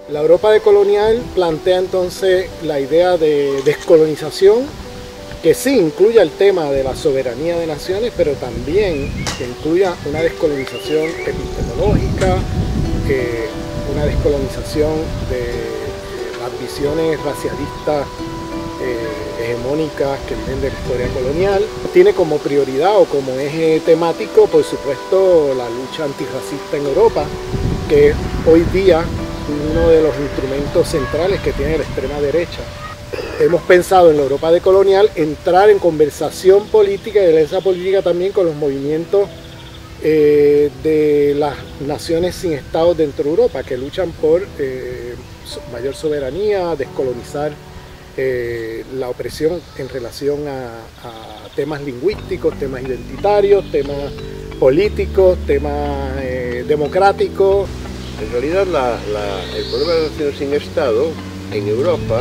La Europa decolonial plantea entonces la idea de descolonización, que sí incluya el tema de la soberanía de naciones, pero también que incluya una descolonización epistemológica, una descolonización de las visiones racialistas hegemónicas que vienen de la historia colonial. Tiene como prioridad o como eje temático, por supuesto, la lucha antirracista en Europa, que es hoy día uno de los instrumentos centrales que tiene la extrema derecha. Hemos pensado en la Europa decolonial entrar en conversación política y de esa política también con los movimientos de las naciones sin estados dentro de Europa, que luchan por mayor soberanía, descolonizar la opresión en relación a temas lingüísticos, temas identitarios, temas políticos, temas democráticos. En realidad el problema de las naciones sin Estado en Europa,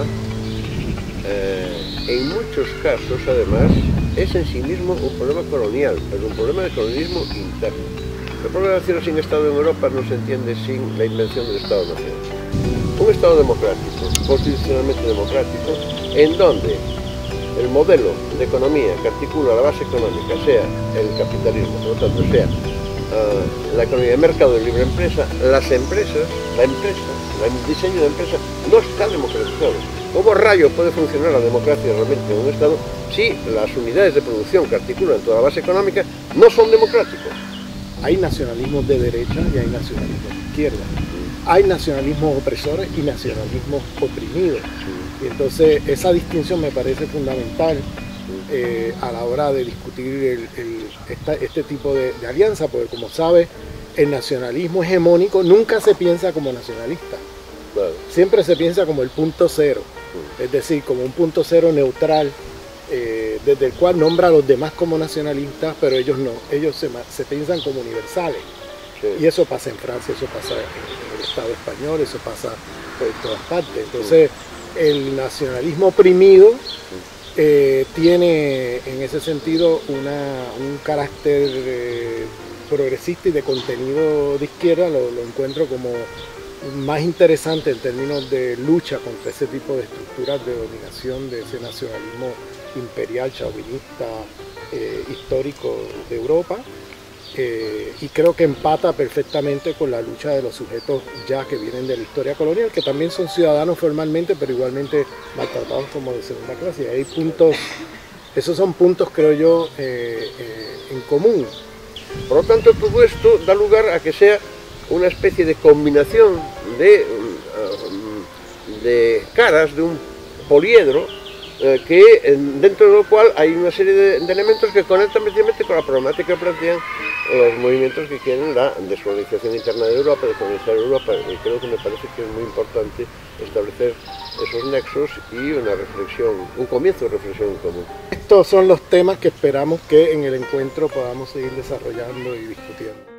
en muchos casos además, es en sí mismo un problema colonial, pero un problema de colonialismo interno. El problema de las naciones sin Estado en Europa no se entiende sin la invención del Estado-Nación. Un Estado democrático, constitucionalmente democrático, en donde el modelo de economía que articula la base económica sea el capitalismo, por lo tanto sea la economía de mercado de libre empresa, las empresas, el diseño de empresa no está democratizado. ¿Cómo rayos puede funcionar la democracia realmente en un Estado si las unidades de producción que articulan toda la base económica no son democráticos? Hay nacionalismos de derecha y hay nacionalismos de izquierda. Hay nacionalismos opresores y nacionalismos oprimidos. Y entonces esa distinción me parece fundamental a la hora de discutir este tipo de alianza, porque como sabes, el nacionalismo hegemónico nunca se piensa como nacionalista. Claro. Siempre se piensa como el punto cero, es decir, como un punto cero neutral, desde el cual nombra a los demás como nacionalistas, pero ellos no, ellos se piensan como universales. Sí. Y eso pasa en Francia, eso pasa en el Estado español, eso pasa por todas partes. Entonces, el nacionalismo oprimido tiene en ese sentido un carácter progresista y de contenido de izquierda. Lo encuentro como más interesante en términos de lucha contra ese tipo de estructuras de dominación, de ese nacionalismo imperial, chauvinista, histórico de Europa. Y creo que empata perfectamente con la lucha de los sujetos ya que vienen de la historia colonial, que también son ciudadanos formalmente, pero igualmente maltratados como de segunda clase. Y hay puntos, esos son puntos, creo yo, en común. Por lo tanto, todo esto da lugar a que sea una especie de combinación de caras, de un poliedro, dentro de lo cual hay una serie de elementos que conectan precisamente con la problemática que plantean los movimientos que quieren la descolonización interna de Europa, descolonizar Europa, y creo que me parece que es muy importante establecer esos nexos y una reflexión, un comienzo de reflexión en común. Estos son los temas que esperamos que en el encuentro podamos seguir desarrollando y discutiendo.